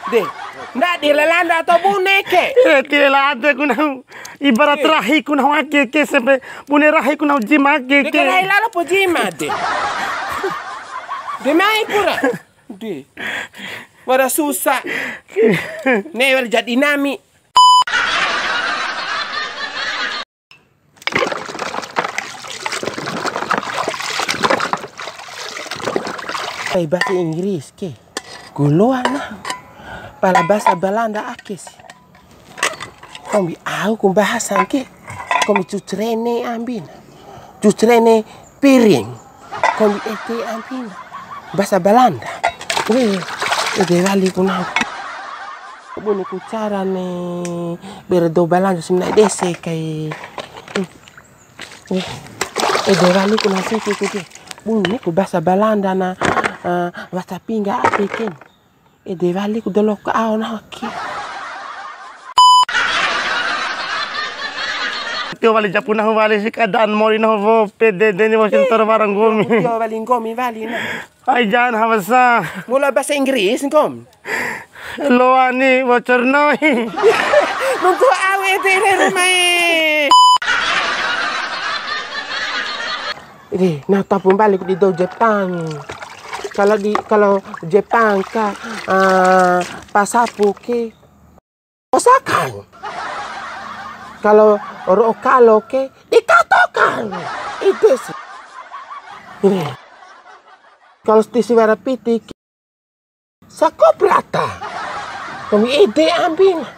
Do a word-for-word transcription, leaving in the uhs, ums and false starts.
De, ndak di lelanda atau buneke. Eh, tilelanda kuna ibarat rahi kuna wake ke sampai pune rahi kuna jima ke De ke. kan lalu pujima de. De mai pura. De. Wara susah. Ne wara jadi nami. Kayak bahasa Inggris ke. Guluan nah. Pala bahasa Belanda akis. Kami au kum bahasa ke. Kami cucrene ambin. Cucrene piring. Kami ete ambin. Bahasa Belanda. Weh, ede wali kuna. Bune kucara ne berdo Belanda simna dese kai. Eh, ede wali kuna seke ke. Bune ku bahasa Belanda na uh, bahasa pinga apiken. Ede wali ku dolok au na ki. Tio wali japuna wali si keadaan mori no vo pede deni wasin barang gomi. Tio wali ngomi wali na. Ay jan havasa. Mula bahasa Inggris ngom. Lo ani wacerno. Nunggu awe tere rumah. Ini nah tapun balik di do Jepang. Kalau di kalau Jepang ka uh, pasapu ke Osaka. Kalau Rokalo ke dikatakan itu sih. Ini kalau di Siwara Pitik Sakobrata kami ide ambin